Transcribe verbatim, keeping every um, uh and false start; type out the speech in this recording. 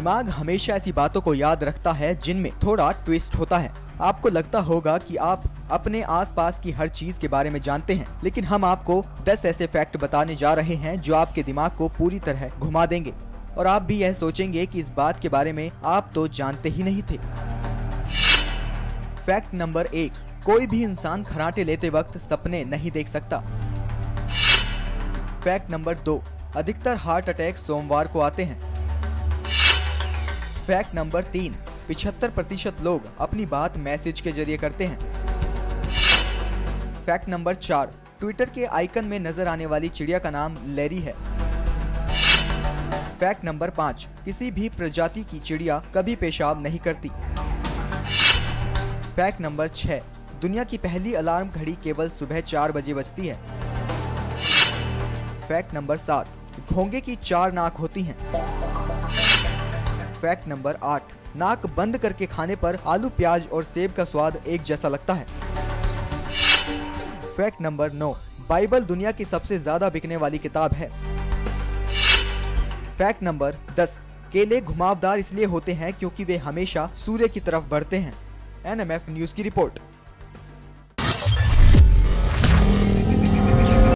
दिमाग हमेशा ऐसी बातों को याद रखता है जिनमें थोड़ा ट्विस्ट होता है। आपको लगता होगा कि आप अपने आसपास की हर चीज के बारे में जानते हैं, लेकिन हम आपको दस ऐसे फैक्ट बताने जा रहे हैं जो आपके दिमाग को पूरी तरह घुमा देंगे और आप भी यह सोचेंगे कि इस बात के बारे में आप तो जानते ही नहीं थे। फैक्ट नंबर एक, कोई भी इंसान खर्राटे लेते वक्त सपने नहीं देख सकता। फैक्ट नंबर दो, अधिकतर हार्ट अटैक सोमवार को आते हैं। फैक्ट नंबर तीन, पिछहत्तर प्रतिशत लोग अपनी बात मैसेज के जरिए करते हैं। फैक्ट नंबर चार, ट्विटर के आइकन में नजर आने वाली चिड़िया का नाम लैरी है। फैक्ट नंबर पाँच, किसी भी प्रजाति की चिड़िया कभी पेशाब नहीं करती। फैक्ट नंबर छह, दुनिया की पहली अलार्म घड़ी केवल सुबह चार बजे बजती है। फैक्ट नंबर सात, घोंगे की चार नाक होती हैं। फैक्ट नंबर आठ, नाक बंद करके खाने पर आलू, प्याज और सेब का स्वाद एक जैसा लगता है। फैक्ट नंबर नौ, बाइबल दुनिया की सबसे ज्यादा बिकने वाली किताब है। फैक्ट नंबर दस, केले घुमावदार इसलिए होते हैं क्योंकि वे हमेशा सूर्य की तरफ बढ़ते हैं। एन एम एफ न्यूज की रिपोर्ट।